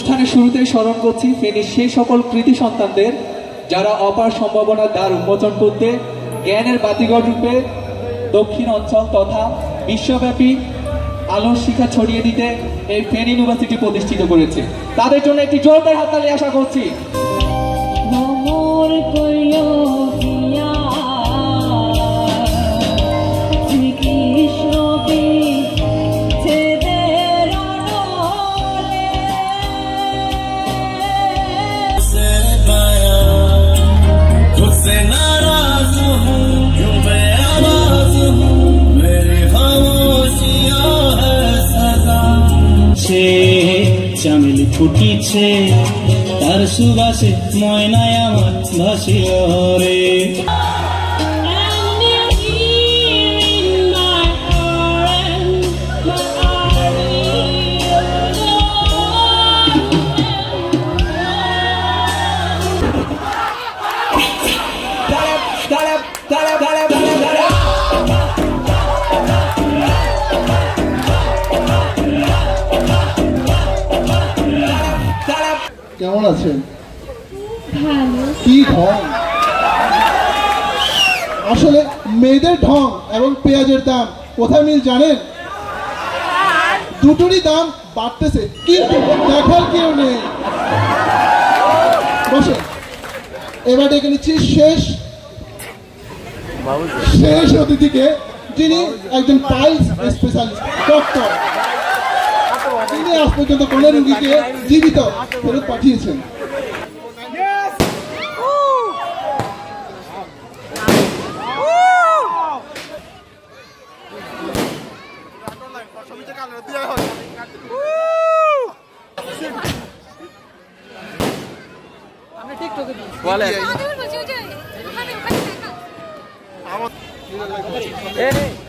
অনুষ্ঠানের শুরুতেই স্মরণ করছি ফেনীর সেই সকল কৃতি সন্তানদের যারা অপার সম্ভাবনার দ্বার উন্মোচন করতে জ্ঞানের বাতিঘর রূপে দক্ষিণ অঞ্চল তথা বিশ্বব্যাপী আলোর শিখা ছড়িয়ে দিতে এই ফেনী ইউনিভার্সিটি প্রতিষ্ঠিত করেছে। তাদের জন্য একটি জোরদার হাততালি আশা করছি। চামেলি ফুটিছে তার সুবাসে ময়নায় আমার ভাসিল রে। কেমন আছেন? ভালো। কি ঢং! আসলে মেয়েদের ঢং এবং পেঁয়াজের দাম কোথায় মিল জানেন? দুটোরই দাম বাড়তেছে কিন্তু দেখার কেউ নেই। বসে এবার ডেকে নিচ্ছি শেষ অতিথিকে, যিনি একজন পাইলস স্পেশালিস্ট ডক্টর। তিনি আজ পর্যন্ত কোনো রোগীকে জীবিত ফেরত পাঠিয়েছেন। বলে